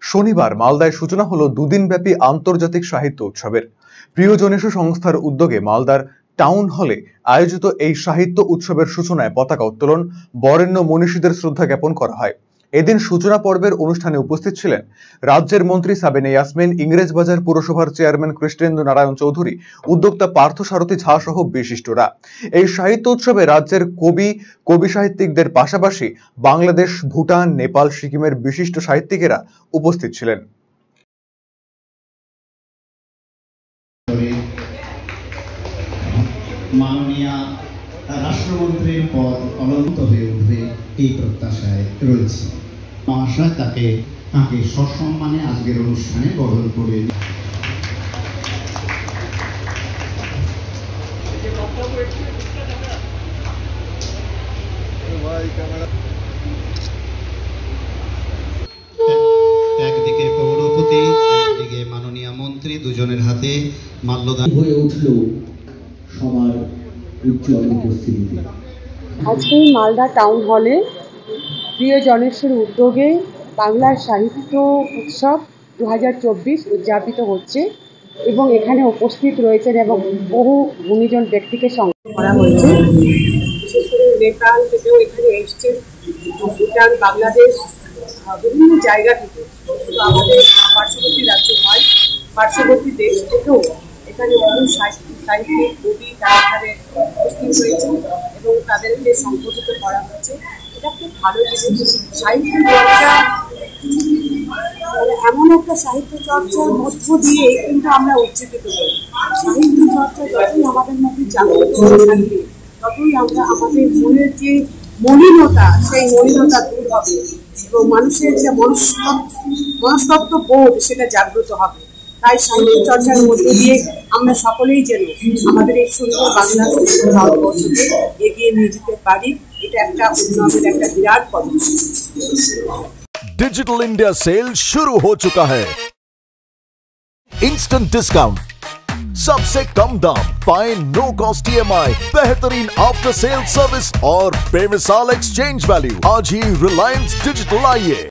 শনিবার মালদায় সূচনা হলো দুদিনব্যাপী আন্তর্জাতিক সাহিত্য উৎসবের। প্রিয়জনেশু সংস্থার উদ্যোগে মালদার টাউন হলে আয়োজিত এই সাহিত্য উৎসবের সূচনায় পতাকা উত্তোলন, বরেণ্য মনীষীদের শ্রদ্ধা জ্ঞাপন করা হয়। এদিন সূচনা পর্বের অনুষ্ঠানে উপস্থিত ছিলেন রাজ্যের মন্ত্রী সাবিনা ইয়াসমিন, ইংরেজবাজার পুরসভার চেয়ারম্যান কৃষ্ণেন্দু নারায়ণ চৌধুরী, উদ্যোক্তা পার্থসারথী ঝা সহ বিশিষ্টরা। এই সাহিত্য উৎসবে রাজ্যের কবি সাহিত্যিকদের পাশাপাশি বাংলাদেশ, ভুটান, নেপাল, সিকিমের বিশিষ্ট সাহিত্যিকেরা উপস্থিত ছিলেন। মাননীয় রাষ্ট্রমন্ত্রীর পদ অলঙ্কৃত হয়ে উঠবে এই প্রত্যাশায় রয়েছে। মহাশয় তাকে সসম্মানে আজকের অনুষ্ঠানে বরণ করে একদিকে পৌরপতি, একদিকে মাননীয় মন্ত্রী, দুজনের হাতে মাল্যদান হয়ে উঠল সবার উজ্জ্বল উপস্থিতিতে। আজকে মালদা টাউন হলে প্রিয়জনেশ্বর উদ্যোগে বাংলার সাহিত্য উৎসব 2024 উদযাপিত হচ্ছে এবং এখানে উপস্থিত রয়েছেন এবং বহু গুণীজন ব্যক্তিকে সংগ্রহ করা হয়েছে। বিশেষ করে নেপাল থেকেও এখানে এসছে, ভুটান, বাংলাদেশ, বিভিন্ন জায়গা থেকে, শুধু আমাদের পার্শ্ববর্তী রাজ্য নয়, পার্শ্ববর্তী দেশ থেকেও এখানে বহু সাহিত্যিক, কবি তারা এখানে উপস্থিত হয়েছে এবং তাদেরকে সংগঠিত করা হয়েছে। এটা খুব ভালো জিনিস। সাহিত্য চর্চা এমন একটা সাহিত্য চর্চার মধ্য দিয়ে কিন্তু আমরা উজ্জীবিত করি। সাহিত্য চর্চা যতই আমাদের মধ্যে জাগ্রত হয়ে থাকবে, ততই আমরা আমাদের মনের যে মলিনতা, সেই মলিনতা দূর হবে এবং মানুষের যে মনস্তত্ত্ব বোধ সেটা জাগ্রত হবে। তাই সাহিত্য চর্চার মধ্যে দিয়ে আমরা সকলেই যেন আমাদের এই সুন্দর বাংলা ভারতবর্ষকে এগিয়ে নিয়ে যেতে পারি। এটা একটা উন্নয়নের একটা বিরাট পদক্ষেপ। डिजिटल इंडिया सेल शुरू हो चुका है। इंस्टेंट डिस्काउंट, सबसे कम दाम, पाए नो कॉस्ट EMI, बेहतरीन आफ्टर सेल सर्विस और बेमिसाल एक्सचेंज वैल्यू। आज ही रिलायंस डिजिटल आइए।